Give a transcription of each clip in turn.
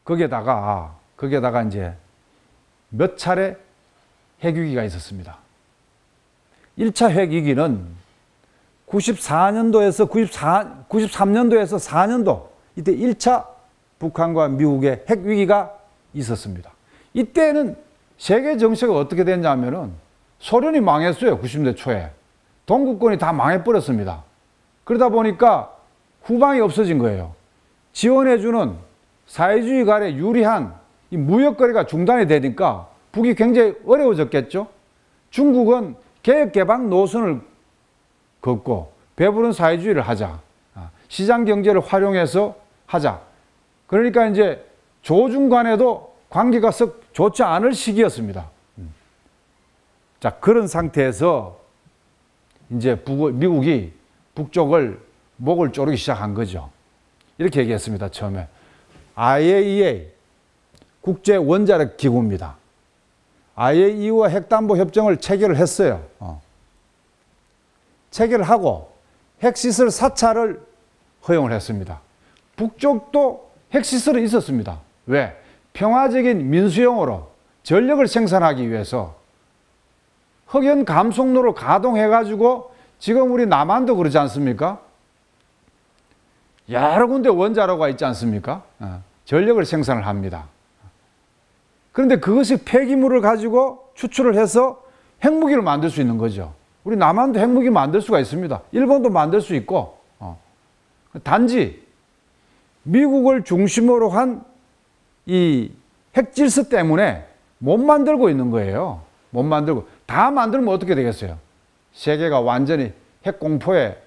거기에다가 이제 몇 차례 핵위기가 있었습니다. 1차 핵위기는 93년도에서 4년도 이때 1차 북한과 미국의 핵위기가 있었습니다. 이때는 세계 정세가 어떻게 됐냐면은 소련이 망했어요. 90년대 초에. 동구권이 다 망해버렸습니다. 그러다 보니까 후방이 없어진 거예요. 지원해주는 사회주의 간에 유리한 이 무역거래가 중단이 되니까 북이 굉장히 어려워졌겠죠. 중국은 개혁개방 노선을 걷고 배부른 사회주의를 하자. 시장 경제를 활용해서 하자. 그러니까 이제 조중 간에도 관계가 썩 좋지 않을 시기였습니다. 자, 그런 상태에서 이제 미국이 북쪽을 목을 조르기 시작한 거죠. 이렇게 얘기했습니다. 처음에 IAEA 국제 원자력 기구입니다. IAEA와 핵담보 협정을 체결을 했어요. 체결을 하고 핵시설 사찰을 허용을 했습니다. 북쪽도 핵시설이 있었습니다. 왜? 평화적인 민수용으로 전력을 생산하기 위해서 흑연 감속로를 가동해가지고 지금 우리 남한도 그러지 않습니까? 여러 군데 원자로가 있지 않습니까? 전력을 생산을 합니다. 그런데 그것이 폐기물을 가지고 추출을 해서 핵무기를 만들 수 있는 거죠. 우리 남한도 핵무기 만들 수가 있습니다. 일본도 만들 수 있고. 단지 미국을 중심으로 한 이 핵질서 때문에 못 만들고 있는 거예요. 못 만들고. 다 만들면 어떻게 되겠어요? 세계가 완전히 핵공포에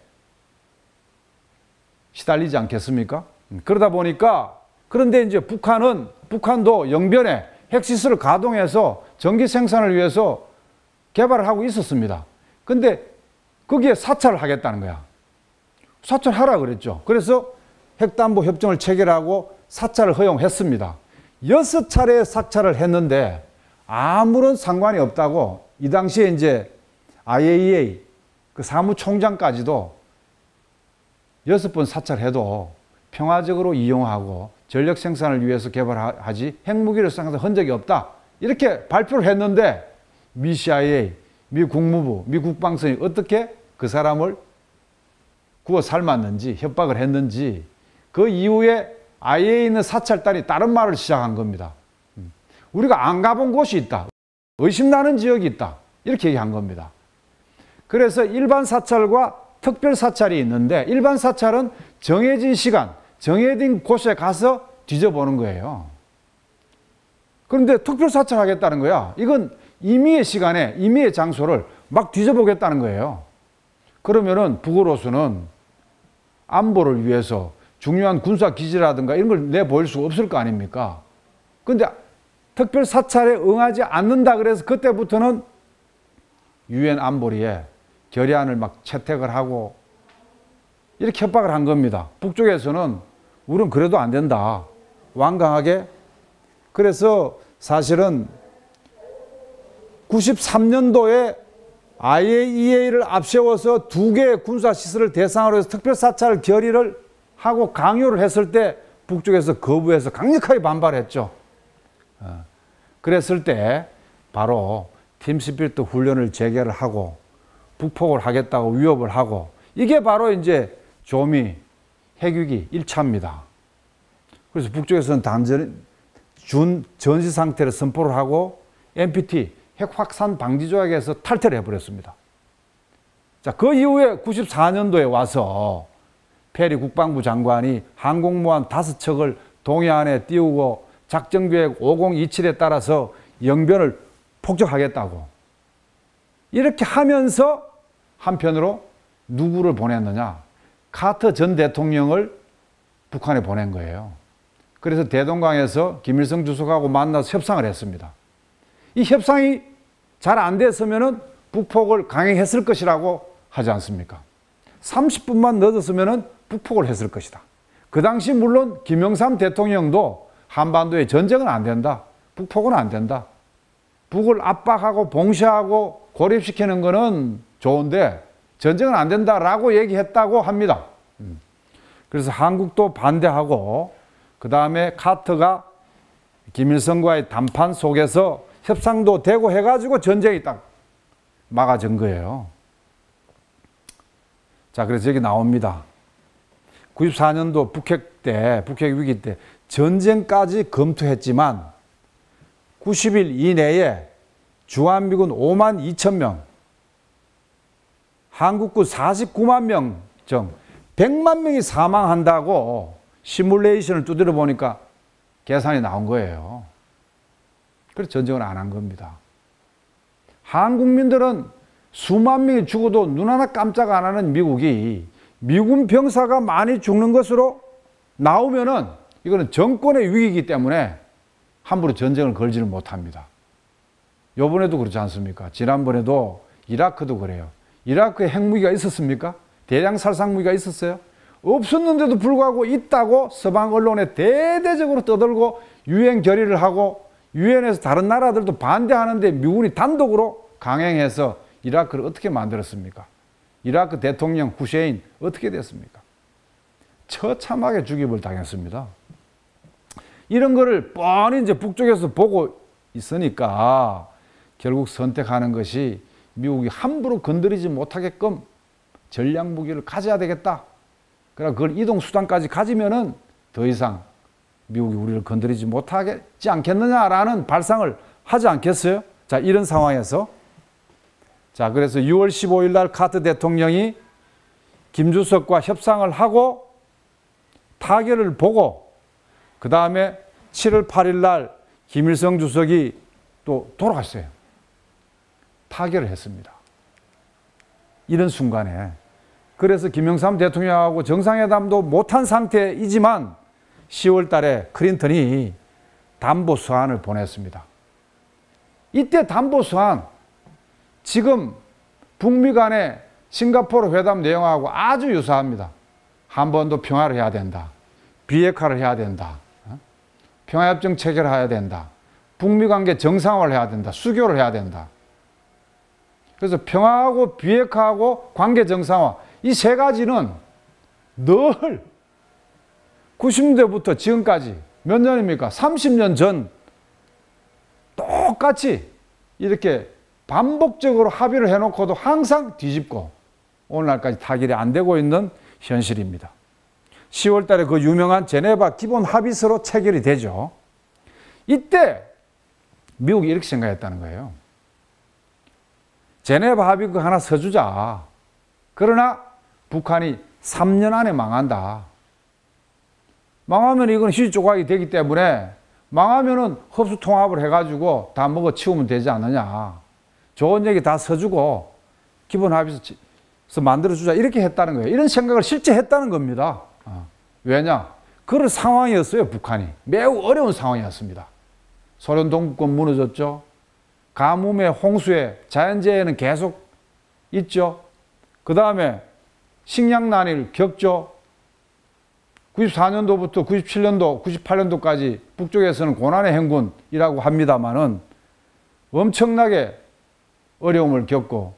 시달리지 않겠습니까? 그러다 보니까 그런데 이제 북한도 영변에 핵시설을 가동해서 전기 생산을 위해서 개발을 하고 있었습니다. 근데 거기에 사찰을 하겠다는 거야. 사찰하라 그랬죠. 그래서 핵담보 협정을 체결하고 사찰을 허용했습니다. 6차례 사찰을 했는데 아무런 상관이 없다고 이 당시에 이제 IAEA 그 사무총장까지도 6번 사찰해도 평화적으로 이용하고 전력 생산을 위해서 개발하지 핵무기를 생산한 흔적이 없다. 이렇게 발표를 했는데 미 CIA, 미 국무부, 미 국방성이 어떻게 그 사람을 구워 삶았는지 협박을 했는지 그 이후에 IAEA 있는 사찰단이 다른 말을 시작한 겁니다. 우리가 안 가본 곳이 있다. 의심나는 지역이 있다. 이렇게 얘기한 겁니다. 그래서 일반 사찰과 특별 사찰이 있는데 일반 사찰은 정해진 시간, 정해진 곳에 가서 뒤져보는 거예요. 그런데 특별 사찰 하겠다는 거야. 이건 임의의 시간에 임의의 장소를 막 뒤져보겠다는 거예요. 그러면은 북으로서는 안보를 위해서 중요한 군사기지라든가 이런 걸 내보일 수가 없을 거 아닙니까? 근데 특별 사찰에 응하지 않는다 그래서 그때부터는 유엔 안보리에 결의안을 막 채택을 하고 이렇게 협박을 한 겁니다. 북쪽에서는 우리는 그래도 안 된다. 완강하게. 그래서 사실은 93년도에 IAEA를 앞세워서 2개의 군사시설을 대상으로 해서 특별사찰 결의를 하고 강요를 했을 때 북쪽에서 거부해서 강력하게 반발했죠. 그랬을 때 바로 팀스피리트 훈련을 재개를 하고 북폭을 하겠다고 위협을 하고 이게 바로 이제 조미 핵위기 1차입니다. 그래서 북쪽에서는 전시 상태를 선포를 하고 NPT 핵 확산 방지 조약에서 탈퇴를 해버렸습니다. 자, 그 이후에 94년도에 와서 페리 국방부 장관이 항공모함 5척을 동해안에 띄우고 작전계획 5027에 따라서 영변을 폭격하겠다고 이렇게 하면서 한편으로 누구를 보냈느냐? 카터 전 대통령을 북한에 보낸 거예요. 그래서 대동강에서 김일성 주석하고 만나서 협상을 했습니다. 이 협상이 잘 안 됐으면은 북폭을 강행했을 것이라고 하지 않습니까? 30분만 늦었으면은 북폭을 했을 것이다. 그 당시 물론 김영삼 대통령도 한반도에 전쟁은 안 된다. 북폭은 안 된다. 북을 압박하고 봉쇄하고 고립시키는 거는 좋은데 전쟁은 안 된다라고 얘기했다고 합니다. 그래서 한국도 반대하고 그 다음에 카터가 김일성과의談判 속에서 협상도 되고 해가지고 전쟁이 딱 막아진 거예요. 자, 그래서 여기 나옵니다. 94년도 북핵 위기 때 전쟁까지 검토했지만 90일 이내에 주한미군 5만 2천 명, 한국군 49만 명 정 100만 명이 사망한다고 시뮬레이션을 두드려 보니까 계산이 나온 거예요. 그래서 전쟁을 안 한 겁니다. 한국민들은 수만 명이 죽어도 눈 하나 깜짝 안 하는 미국이 미군 병사가 많이 죽는 것으로 나오면은 이거는 정권의 위기이기 때문에 함부로 전쟁을 걸지는 못합니다. 요번에도 그렇지 않습니까? 지난번에도 이라크도 그래요. 이라크에 핵무기가 있었습니까? 대량 살상 무기가 있었어요? 없었는데도 불구하고 있다고 서방 언론에 대대적으로 떠들고 유엔 결의를 하고 유엔에서 다른 나라들도 반대하는데 미군이 단독으로 강행해서 이라크를 어떻게 만들었습니까? 이라크 대통령 후세인 어떻게 됐습니까? 처참하게 죽임을 당했습니다. 이런 거를 뻔히 이제 북쪽에서 보고 있으니까 결국 선택하는 것이 미국이 함부로 건드리지 못하게끔 전략 무기를 가져야 되겠다. 그러나 그걸 이동 수단까지 가지면은 더 이상 미국이 우리를 건드리지 못하겠지 않겠느냐라는 발상을 하지 않겠어요? 자, 이런 상황에서 자, 그래서 6월 15일 날 카터 대통령이 김주석과 협상을 하고 타결을 보고 그 다음에 7월 8일 날 김일성 주석이 또 돌아갔어요. 타결을 했습니다. 이런 순간에 그래서 김영삼 대통령하고 정상회담도 못한 상태이지만 10월 달에 클린턴이 담보 서한을 보냈습니다. 이때 담보 서한 지금 북미 간의 싱가포르 회담 내용하고 아주 유사합니다. 한반도 평화를 해야 된다. 비핵화를 해야 된다. 평화협정 체결해야 된다. 북미 관계 정상화를 해야 된다. 수교를 해야 된다. 그래서 평화하고 비핵화하고 관계 정상화 이 세 가지는 늘 90년대부터 지금까지 몇 년입니까? 30년 전 똑같이 이렇게 반복적으로 합의를 해놓고도 항상 뒤집고 오늘날까지 타결이 안 되고 있는 현실입니다. 10월 달에 그 유명한 제네바 기본 합의서로 체결이 되죠. 이때 미국이 이렇게 생각했다는 거예요. 제네바 합의 그 하나 써주자. 그러나 북한이 3년 안에 망한다. 망하면 이건 휴지 조각이 되기 때문에 망하면은 흡수 통합을 해가지고 다 먹어 치우면 되지 않느냐. 좋은 얘기 다 써주고 기본 합의서 만들어주자. 이렇게 했다는 거예요. 이런 생각을 실제 했다는 겁니다. 왜냐? 그런 상황이었어요, 북한이. 매우 어려운 상황이었습니다. 소련 동부권 무너졌죠. 가뭄에 홍수에 자연재해는 계속 있죠. 그 다음에 식량난을 겪죠. 94년도부터 97년도, 98년도까지 북쪽에서는 고난의 행군이라고 합니다만은 엄청나게 어려움을 겪고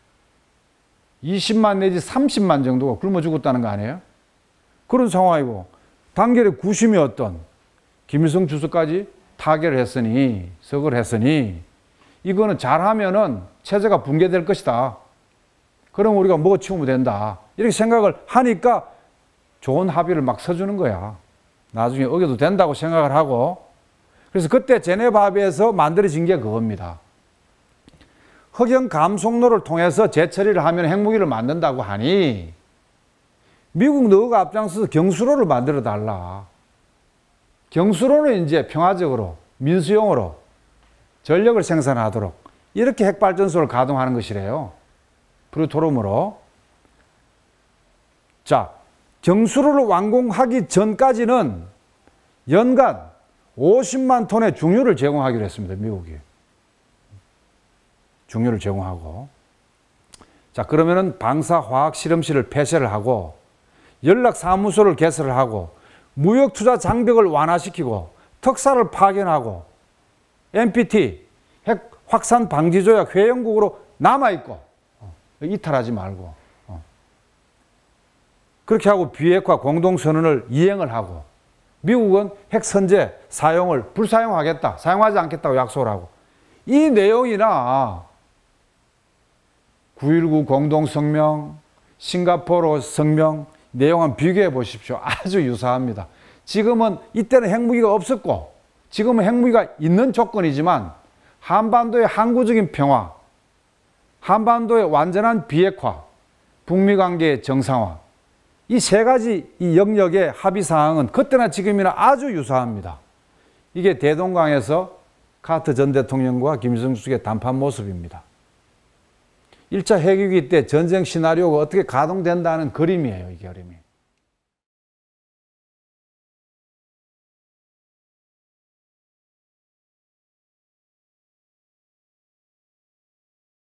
20만 내지 30만 정도가 굶어 죽었다는 거 아니에요? 그런 상황이고 단결의 구심이었던 김일성 주석까지 타결을 했으니 석을 했으니 이거는 잘하면은 체제가 붕괴될 것이다. 그럼 우리가 먹어치우면 된다. 이렇게 생각을 하니까 좋은 합의를 막 써주는 거야. 나중에 어겨도 된다고 생각을 하고. 그래서 그때 제네바 합의에서 만들어진 게 그겁니다. 흑연 감속로를 통해서 재처리를 하면 핵무기를 만든다고 하니 미국 너가 앞장서서 경수로를 만들어 달라. 경수로는 이제 평화적으로 민수용으로 전력을 생산하도록 이렇게 핵발전소를 가동하는 것이래요. 프루토름으로. 자, 경수로를 완공하기 전까지는 연간 50만 톤의 중유를 제공하기로 했습니다. 미국이. 중유를 제공하고. 자, 그러면은 방사화학실험실을 폐쇄를 하고 연락사무소를 개설을 하고 무역투자 장벽을 완화시키고 특사를 파견하고 NPT 핵 확산 방지 조약 회원국으로 남아있고 이탈하지 말고 그렇게 하고 비핵화 공동선언을 이행을 하고 미국은 핵 선제 사용을 불사용하겠다, 사용하지 않겠다고 약속을 하고, 이 내용이나 9.19 공동성명, 싱가포르 성명 내용은 비교해 보십시오. 아주 유사합니다. 지금은 이때는 핵무기가 없었고 지금은 핵무기가 있는 조건이지만 한반도의 항구적인 평화, 한반도의 완전한 비핵화, 북미 관계의 정상화, 이 세 가지 이 영역의 합의 사항은 그때나 지금이나 아주 유사합니다. 이게 대동강에서 카터 전 대통령과 김일성 주석의談判 모습입니다. 1차 핵위기 때 전쟁 시나리오가 어떻게 가동된다는 그림이에요, 이 그림이.